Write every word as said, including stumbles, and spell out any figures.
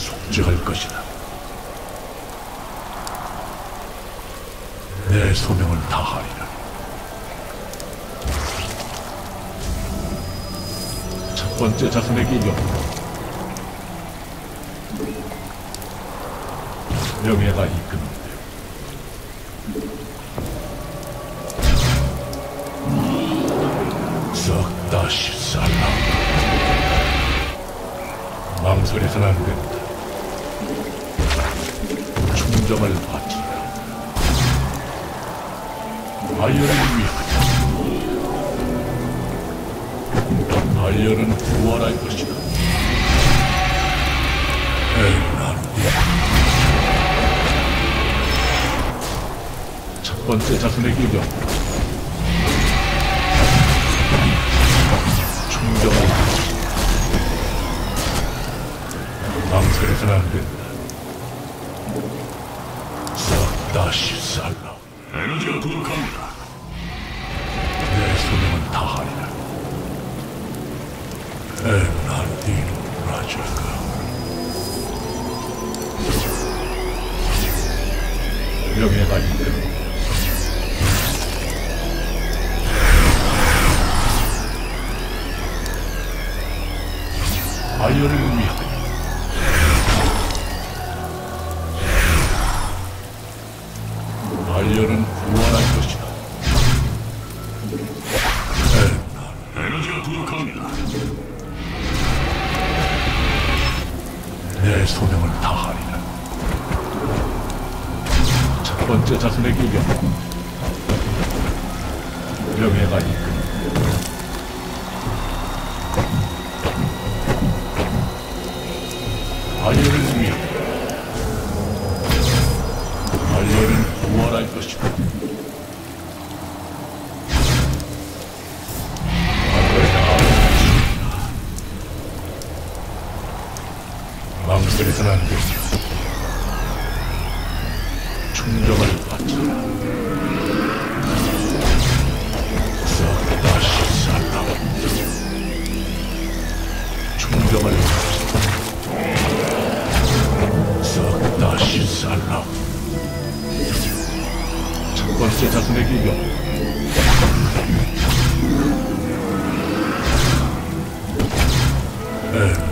속죄할 것이다. 내 소명을 다하리라. 첫 번째 자손에게 영광, 명예가 이끄는데 썩 다시 살라. 망설여서는 안 된다. 충정을 바치라. 아이언을 위하여. 아이언은 부활할 것이다. 에난 첫 번째 자손에게 영광, 충정을 바치라. 망설여서는 안 된다. 싹 다시 살라. 에너지가 부족합니다. 내 소명은 다하리라. 에날디노 라자가. 명예가 이끄는다. 아이언을 위하여. 아이언은 구원할 것이다. 에너지가 부족합니다. 내 소명을 다하리라. 첫 번째 자손에게 영광, 명예가 이끈다. 아이언을 위하여. 아이언은 구원할 것이다. 망설여서는 안 된다. 충정을 바쳐라. 썩 다시 살라. 충정을 바쳐라. 썩 다시 살라. 첫 번째 자손에게 영광, 에